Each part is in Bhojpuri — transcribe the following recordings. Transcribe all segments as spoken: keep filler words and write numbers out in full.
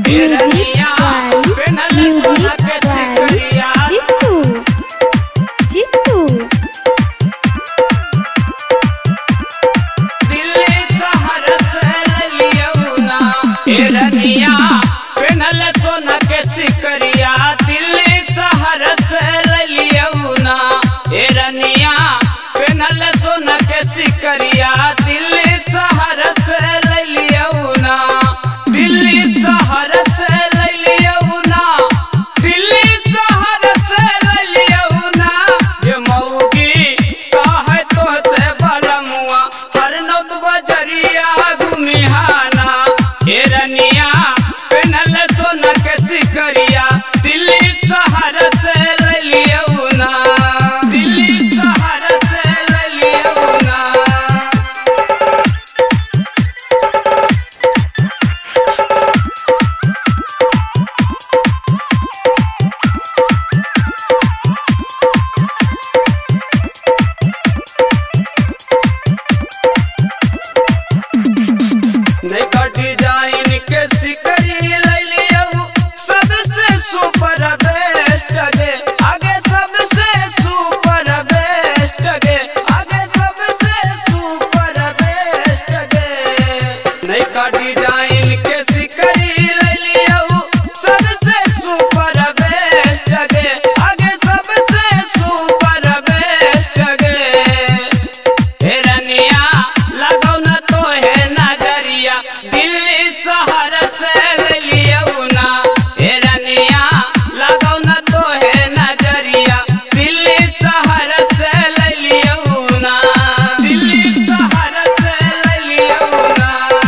Music by music by Chittu Chittu Delhi शहर से लियौना ए रनिया पेनल सोना के सिकरिया दिल्ली शहर से लियौना ए रनिया पेनल सोना के सिकरिया दिल्ली शहर से लियौना दिल्ली शहर से लियौना दिल्ली शहर से लियौना ये मौगी काहे तो से बलमुआ हर नौत बजरिया घुमिहाना ए रनिया पेनल सोना के सिकरिया दिल्ली शहर से लियौना दिल्ली शहर से लियौना नैका डिजाइन के सिकरी लियौ सबसे सुपर बेस्ट गे आगे सबसे सुपर बेस्ट गे आगे सबसे सुपर बेस्ट गे नैका डिजाइन के सिकरी लियौ सबसे सुपर बेस्ट गे आगे सबसे सुपर बेस्ट गे हे रनिया लगाओ न तो है नजरिया दिल्ली शहर से लियौना हे रनिया लगाओ न तो है नजरिया दिल्ली शहर से लियौना दिल्ली शहर से लियौना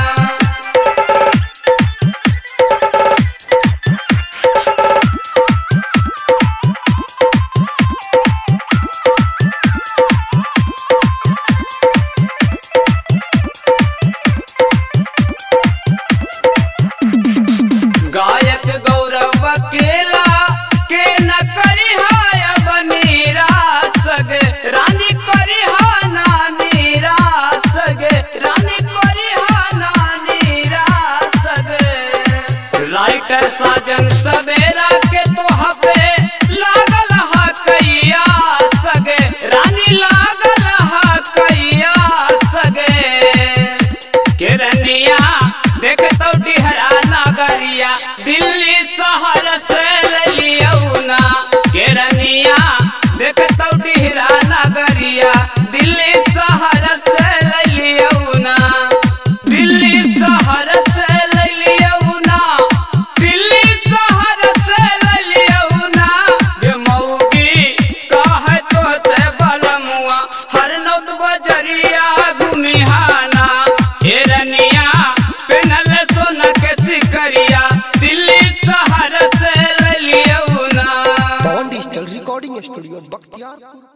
गायक गौरव अकेला के न करी हाय बनीरा सगे रानी करी हा नानी सगे रानी करी हा नानी सगे राइटर साजन सवेरा के तो हबे लागल हा कैया सगे रानी लागल हा कैया सगे के रनिया देखतो डिहरा नगरिया दिल्ली शहर से लियौना के रनिया देखतो डिहरा नगरिया दिल्ली शहर से लियौना दिल्ली शहर से लियौना दिल्ली शहर से लियौना ये मौगी काहे तो से बलमुआ हर नौत बजरिया घुमिहाना ए रनिया पेनल सोना के सिकरिया दिल्ली शहर से लियौना Pawan digital recording studio Bakhtiyarpur.